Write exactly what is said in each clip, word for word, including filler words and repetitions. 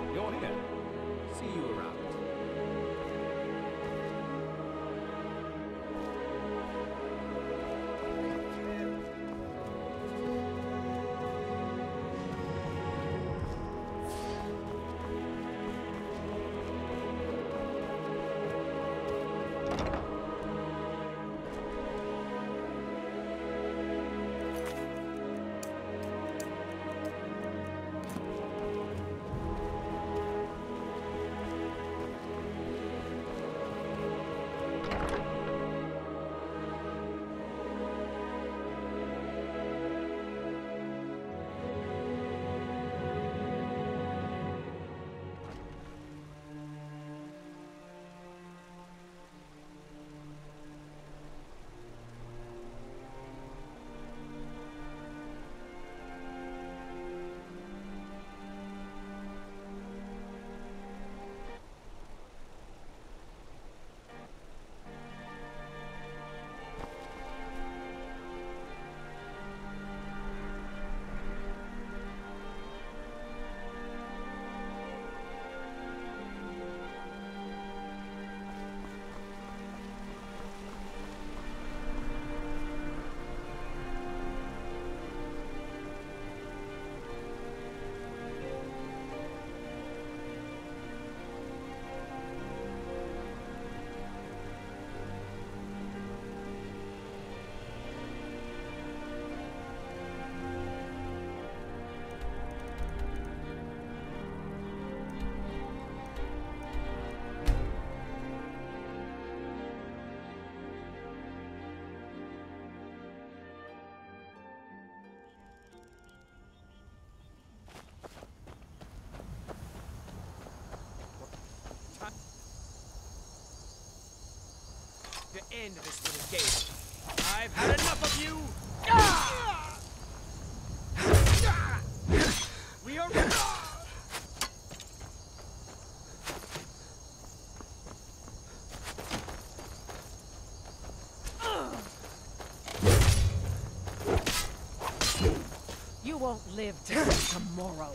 You're here. See you around. The end of this little game. I've had enough of you! Ah! Ah! We are... You won't live to see tomorrow.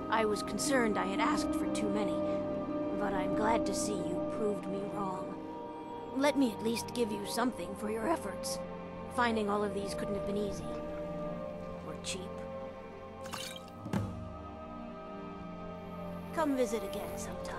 I was concerned I had asked for too many, but I'm glad to see you proved me wrong. Let me at least give you something for your efforts. Finding all of these couldn't have been easy. Or cheap. Come visit again sometime.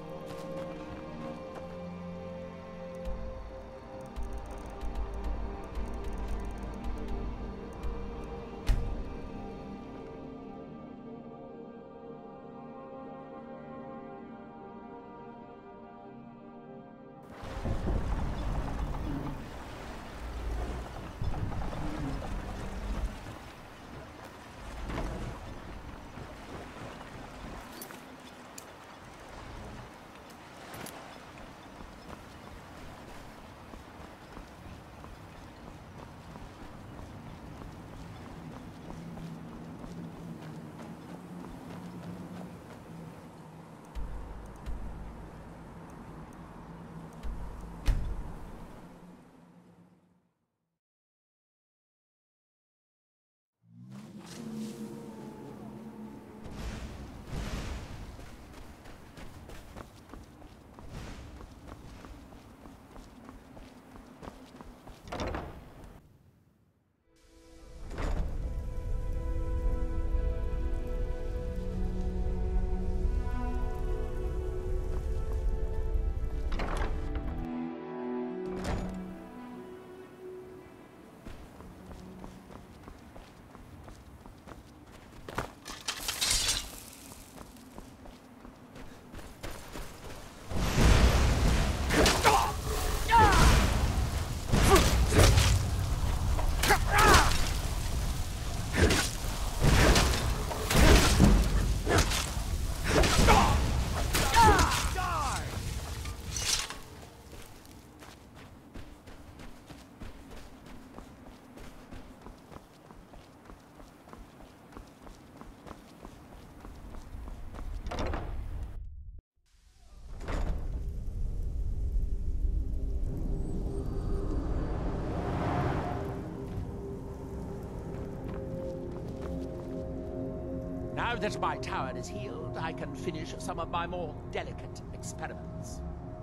Now that my tower is healed, I can finish some of my more delicate experiments.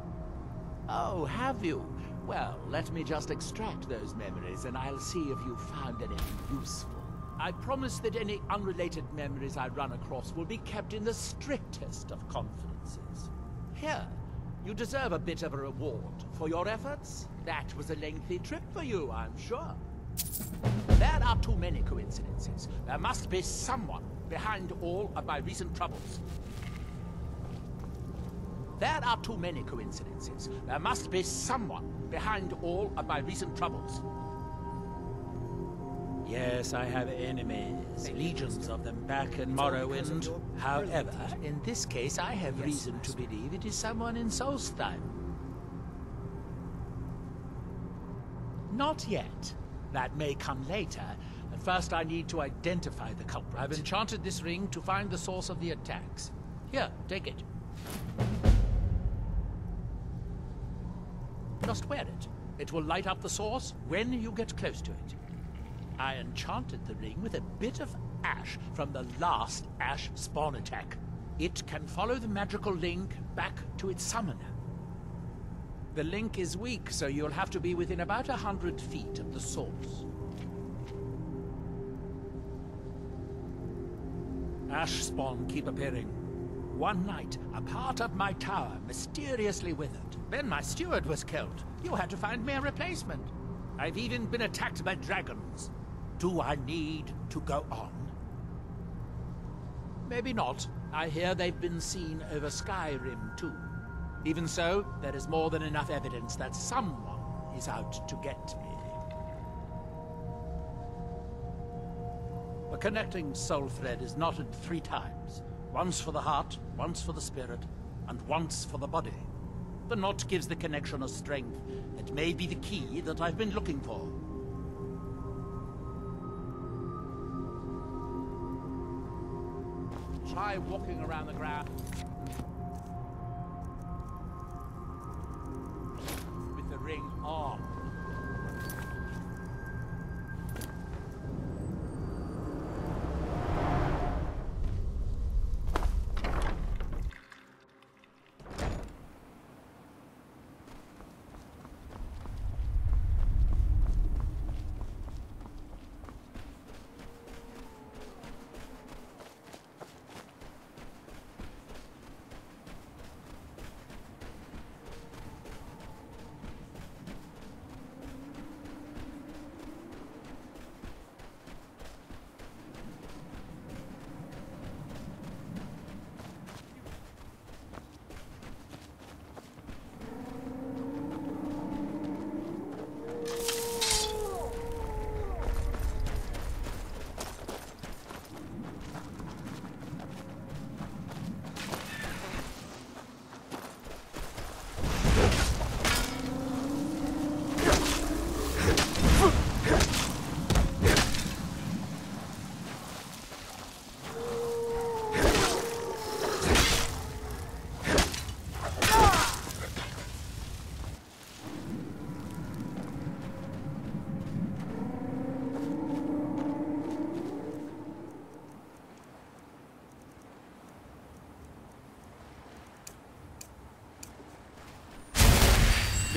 Oh, have you? Well, let me just extract those memories and I'll see if you found anything useful. I promise that any unrelated memories I run across will be kept in the strictest of confidences. Here, you deserve a bit of a reward for your efforts. That was a lengthy trip for you, I'm sure. There are too many coincidences. There must be someone behind all of my recent troubles. There are too many coincidences. There must be someone behind all of my recent troubles. Yes, I have enemies, legions of them back in Morrowind. However, in this case, I have reason to believe it is someone in Solstheim. Not yet. That may come later. At first, I need to identify the culprit. I've enchanted this ring to find the source of the attacks. Here, take it. Just wear it. It will light up the source when you get close to it. I enchanted the ring with a bit of ash from the last ash spawn attack. It can follow the magical link back to its summoner. The link is weak, so you'll have to be within about a hundred feet of the source. Ash spawn keep appearing. One night, a part of my tower mysteriously withered. Then my steward was killed. You had to find me a replacement. I've even been attacked by dragons. Do I need to go on? Maybe not. I hear they've been seen over Skyrim, too. Even so, there is more than enough evidence that someone is out to get me. A connecting soul thread is knotted three times. Once for the heart, once for the spirit, and once for the body. The knot gives the connection a strength that may be the key that I've been looking for. Try walking around the ground with the ring on.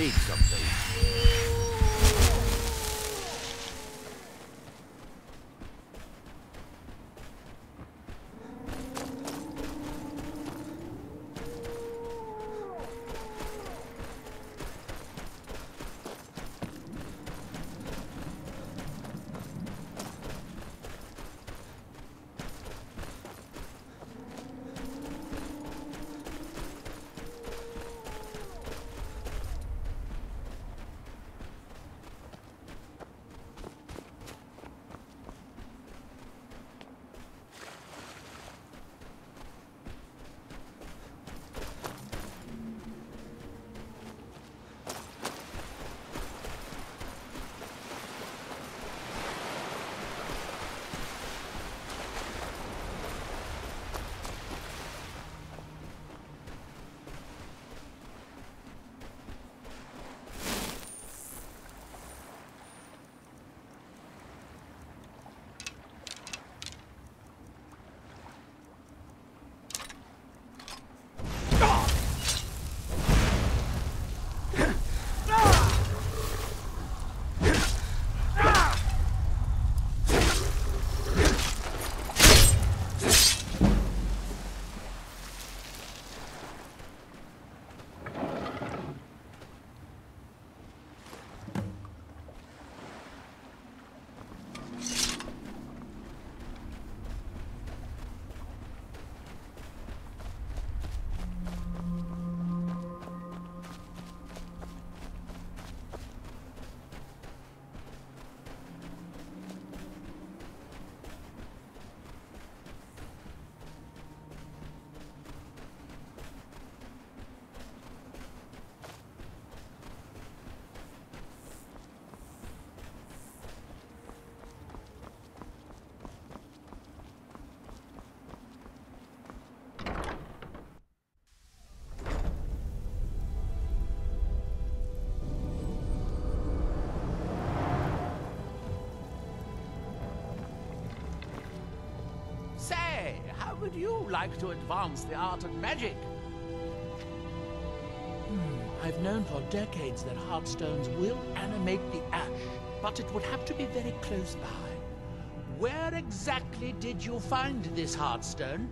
need something. Say, how would you like to advance the art of magic? Hmm, I've known for decades that heartstones will animate the ash, but it would have to be very close by. Where exactly did you find this heartstone?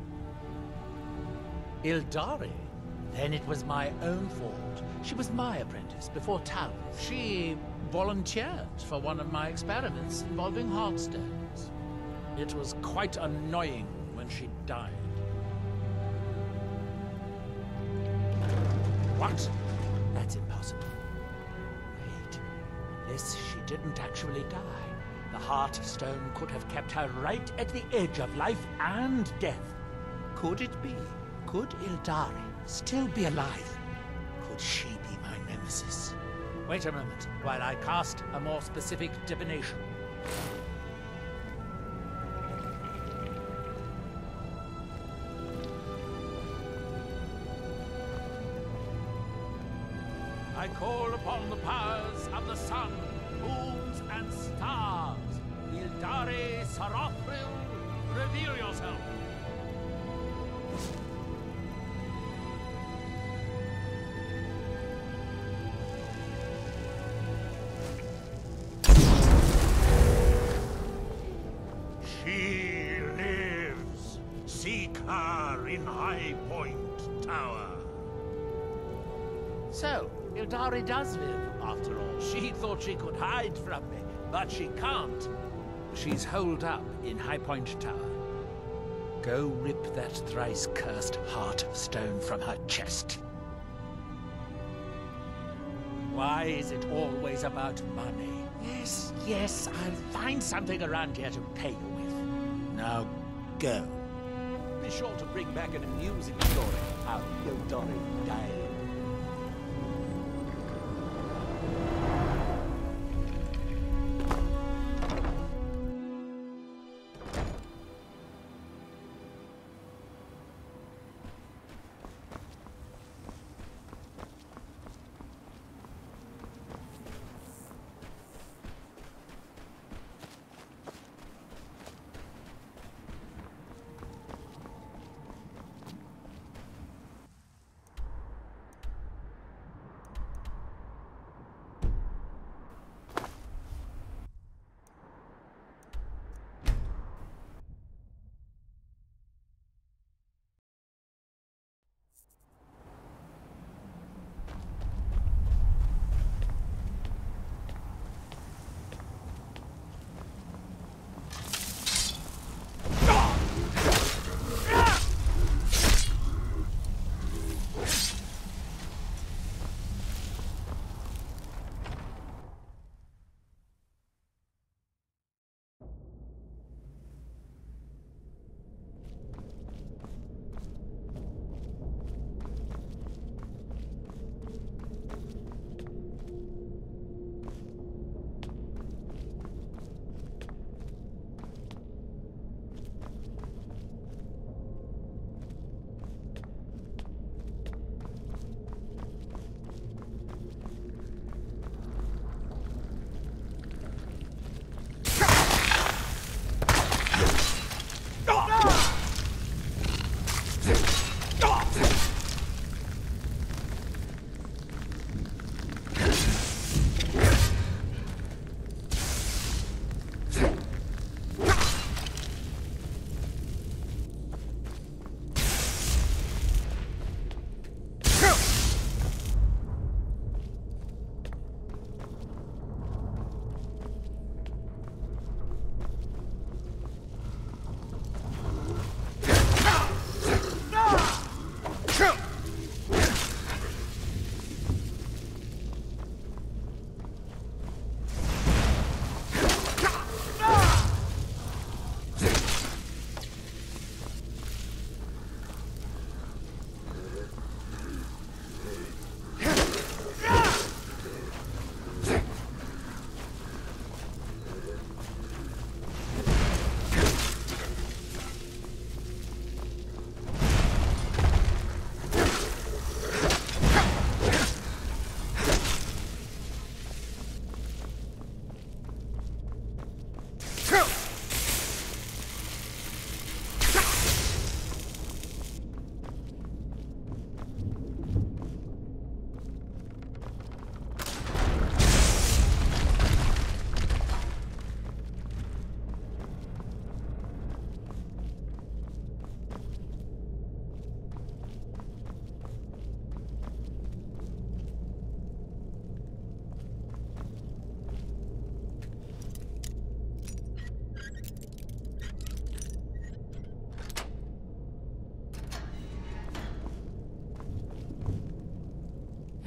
Ildari? Then it was my own fault. She was my apprentice before Tal. She volunteered for one of my experiments involving heartstones. It was quite annoying when she died. What? That's impossible. Wait, unless she didn't actually die, the Heartstone could have kept her right at the edge of life and death. Could it be? Could Ildari still be alive? Could she be my nemesis? Wait a moment, while I cast a more specific divination. I call upon the powers of the sun, moons, and stars. Ildari Cyrodil, reveal yourself. She lives. Seek her in High Point Tower. So, Ildari does live, after all. She thought she could hide from me, but she can't. She's holed up in High Point Tower. Go rip that thrice-cursed Heartstone from her chest. Why is it always about money? Yes, yes, I'll find something around here to pay you with. Now, go. Be sure to bring back an amusing story how Ildari died.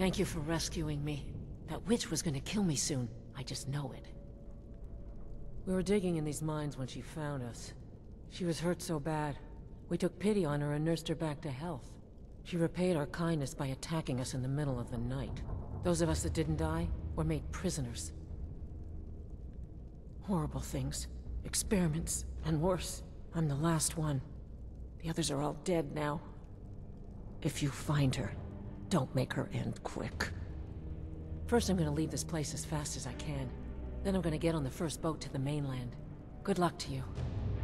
Thank you for rescuing me. That witch was gonna kill me soon. I just know it. We were digging in these mines when she found us. She was hurt so bad. We took pity on her and nursed her back to health. She repaid our kindness by attacking us in the middle of the night. Those of us that didn't die were made prisoners. Horrible things. Experiments. And worse. I'm the last one. The others are all dead now. If you find her, don't make her end quick. First, I'm gonna leave this place as fast as I can. Then I'm gonna get on the first boat to the mainland. Good luck to you.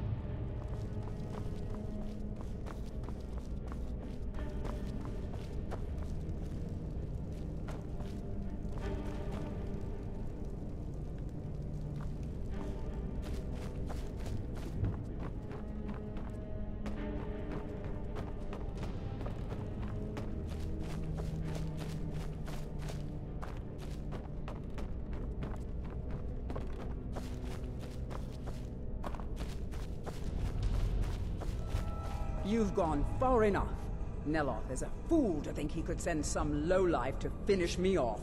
You've gone far enough. Neloth is a fool to think he could send some lowlife to finish me off.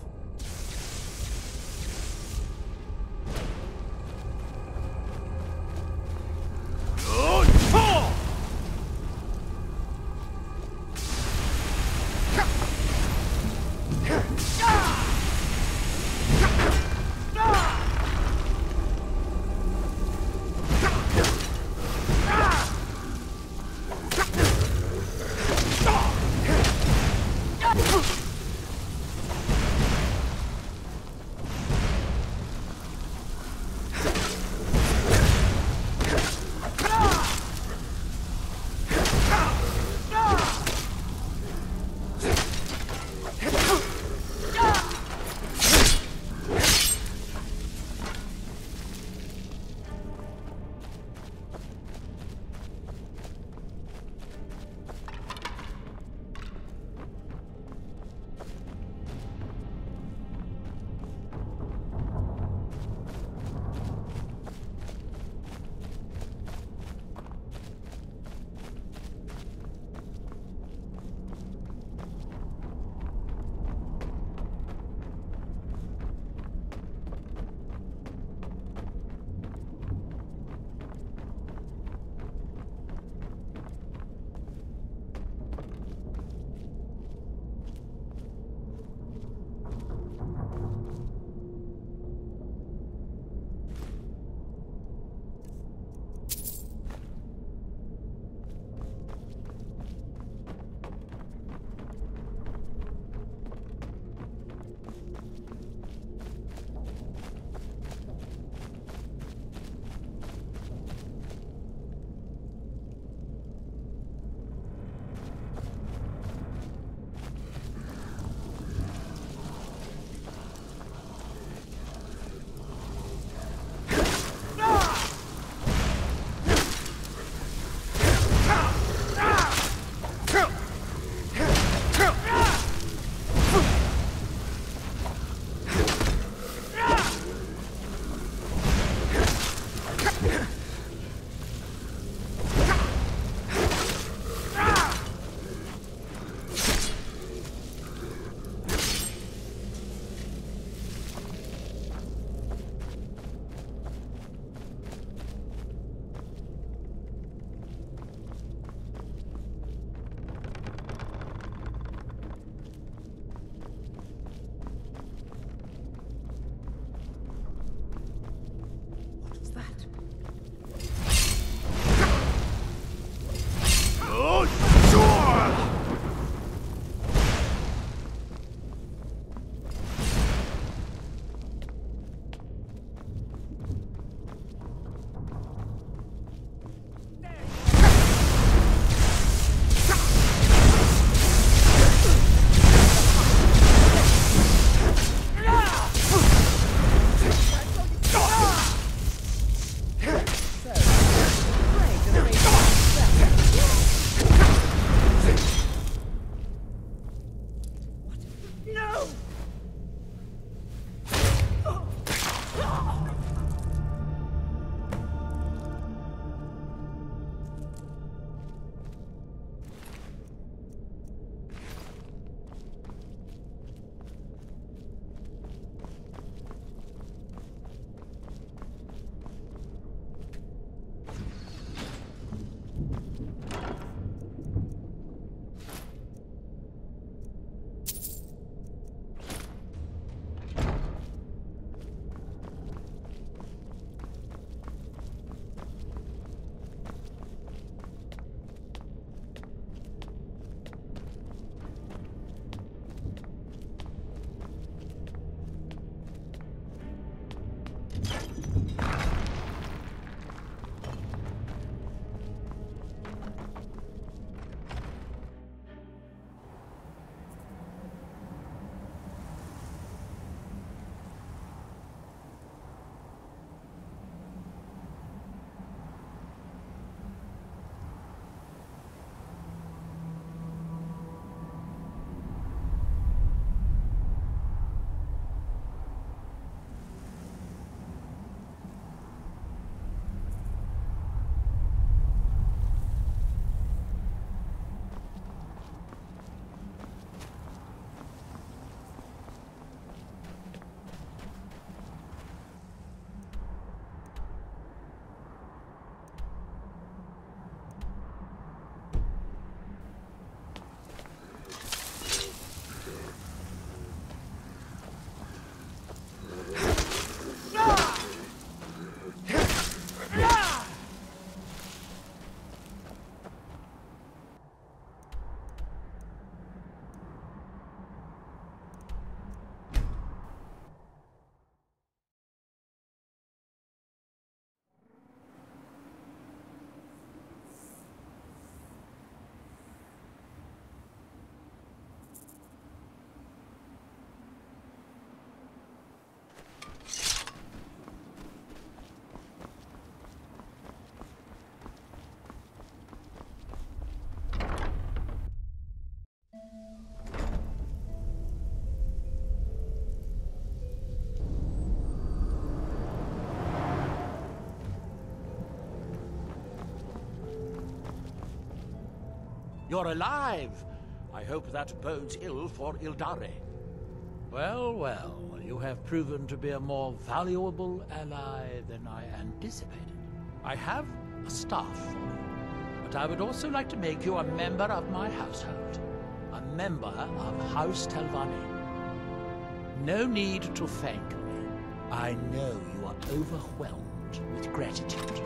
You're alive! I hope that bodes ill for Ildare. Well, well, you have proven to be a more valuable ally than I anticipated. I have a staff for you, but I would also like to make you a member of my household. A member of House Telvanni. No need to thank me. I know you are overwhelmed with gratitude.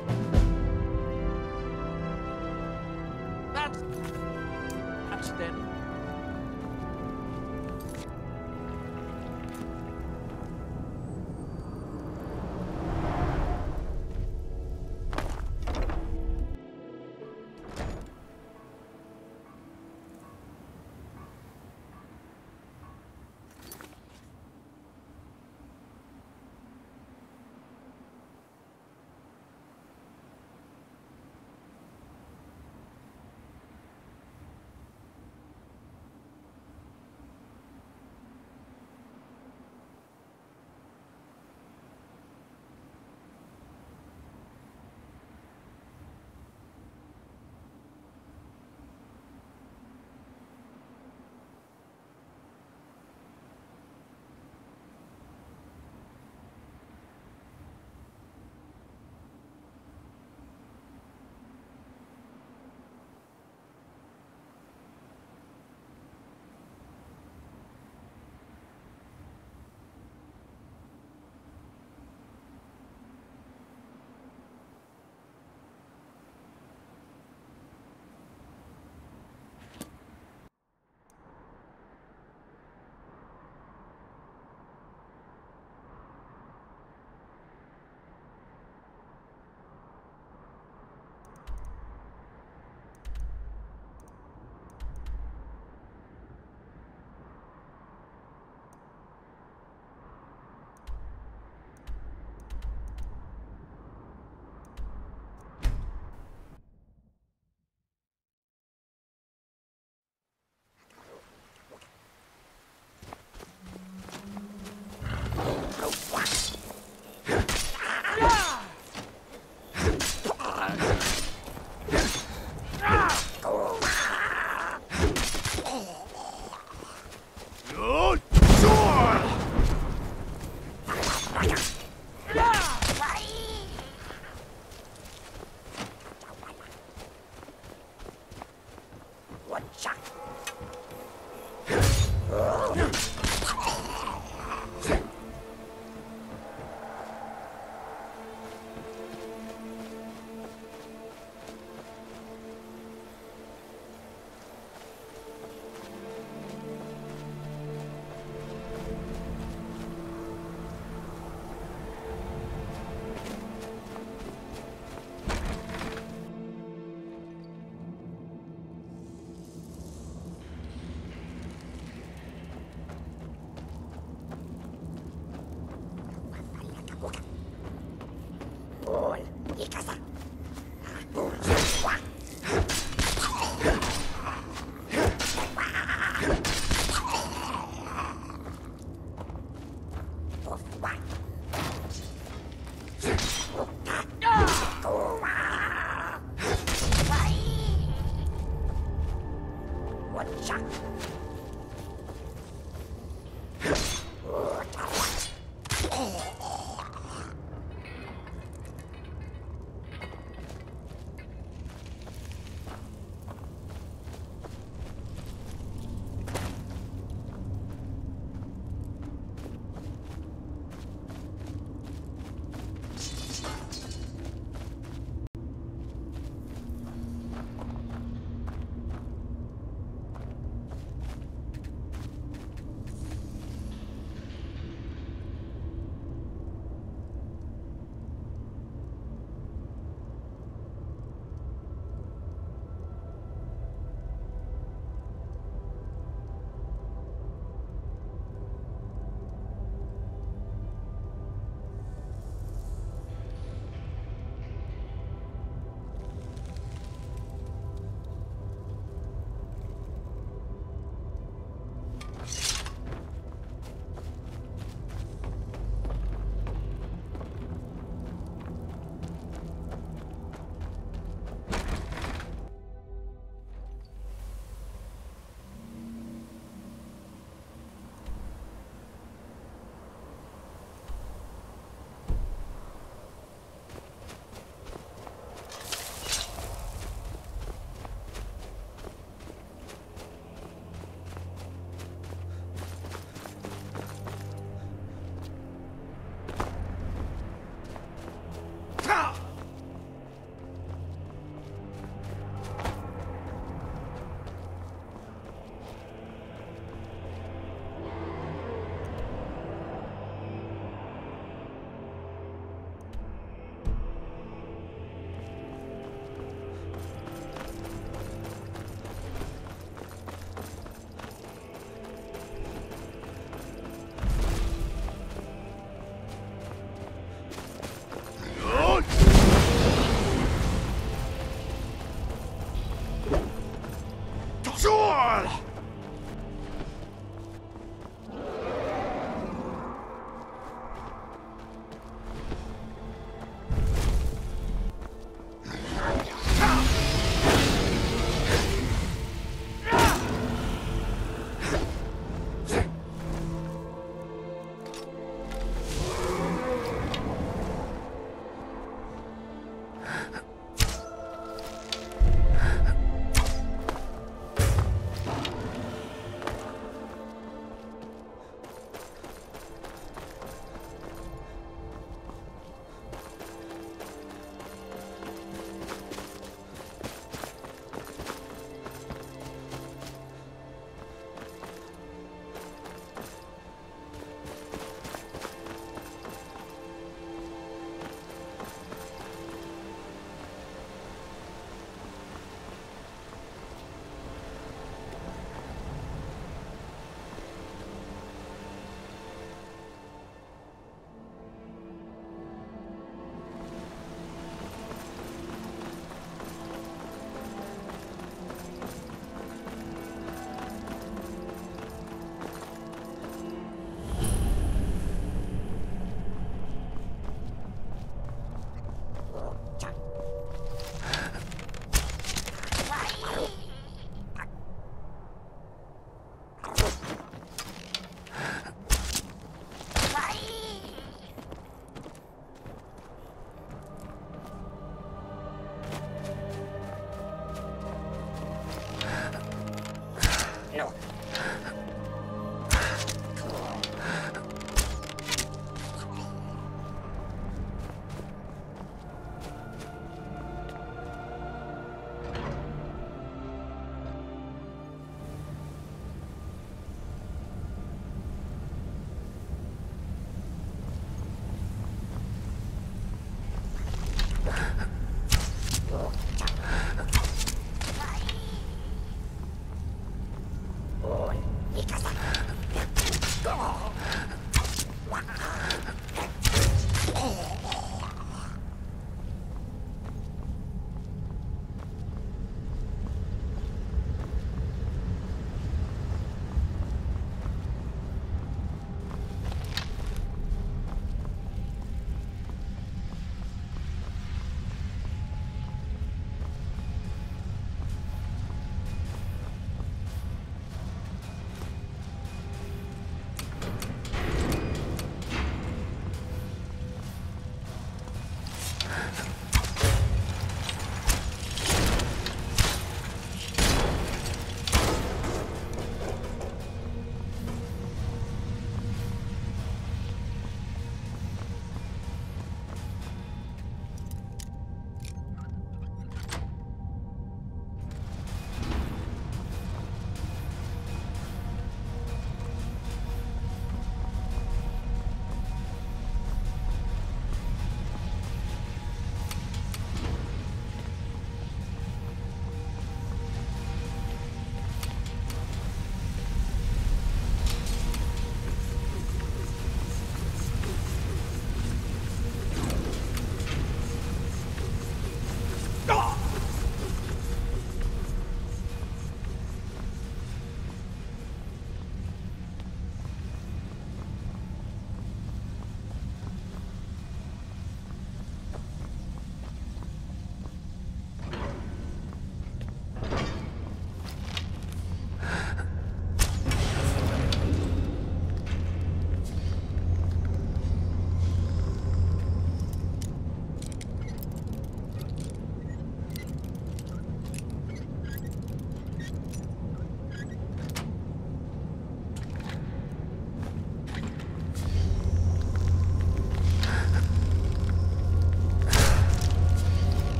That's... That's then. Ha!